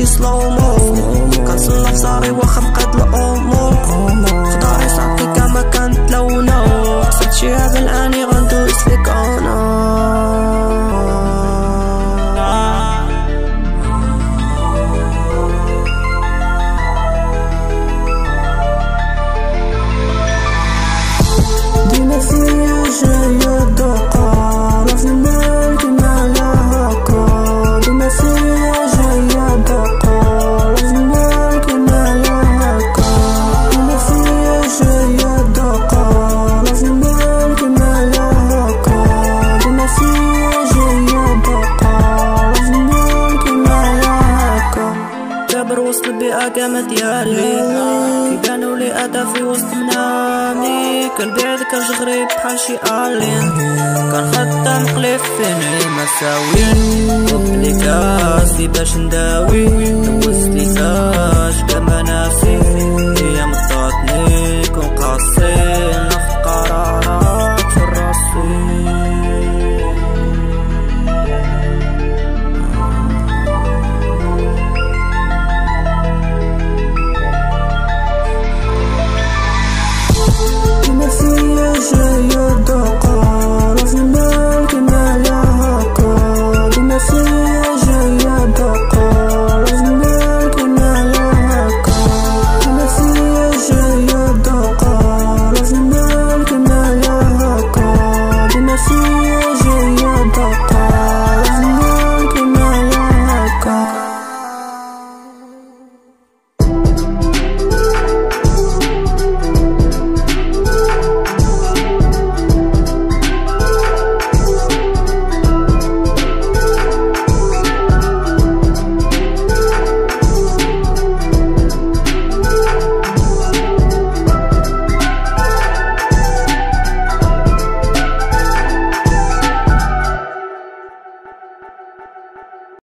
في سلومو كنصنف صاري واخا بقات الامور خضاري صافي كما كانت لونو قصد شيها بالاني غندوز ليك انا ديما فيا جاية دقة رفض المال كيما لا هكا ديما فيا جاية دقة رفض المال كيما لا هكا ديما فيا جاية دقة رفض المال كيما لا هكا ديما فيا جاية دقة رفض المال كيما لا هكا كابر وسط البيئة كما ديالي كي كانوا لي أدا في وسط منامي كنبيع ذكر غريب بحال شي الين كنخدم مقليف فيني مساوين طلبلي كاسي باش نداوي دوزت لي ساج كما ناسي هي